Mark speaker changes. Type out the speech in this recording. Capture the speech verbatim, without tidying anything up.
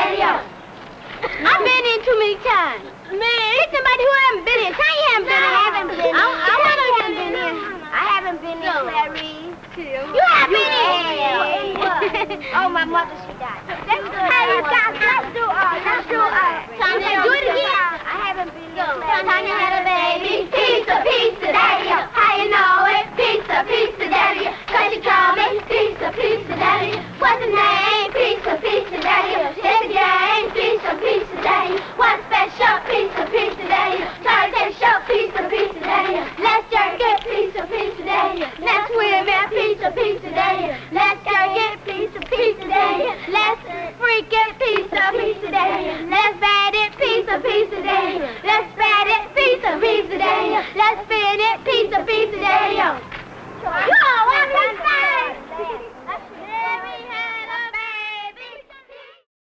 Speaker 1: Daddy-O. I've been in too many times. Man, it's somebody who haven't been in. Tanya haven't been in. I haven't been in. I, I haven't been in. I haven't been in, Clarice. You have been in. Oh, my mother, she died. Let's do Hey, guys, let's do uh, let's do uh, Tanya, do it again. I haven't been in. Tanya had a baby. Pizza, pizza, Daddy-O. How you know it? Pizza, pizza, Daddy-O. Cause you call me Pizza, pizza, Daddy-O. What's the name? Pizza, pizza, Daddy-O. It's a game. Pizza, pizza, Daddy-O. One special pizza, pizza, Daddy-O. Try to take show pizza, pizza, Daddy-O. Let's jerk it, pizza, pizza, Daddy-O. Let's swim at pizza, pizza, Daddy-O. Let's jerk it, pizza, pizza, Daddy-O. Let's freak it, pizza, pizza, Daddy-O. Let's bat it, pizza, pizza, Daddy-O. Let's bat it, pizza, pizza, Daddy-O. Let's spin it, pizza, pizza, Daddy-O.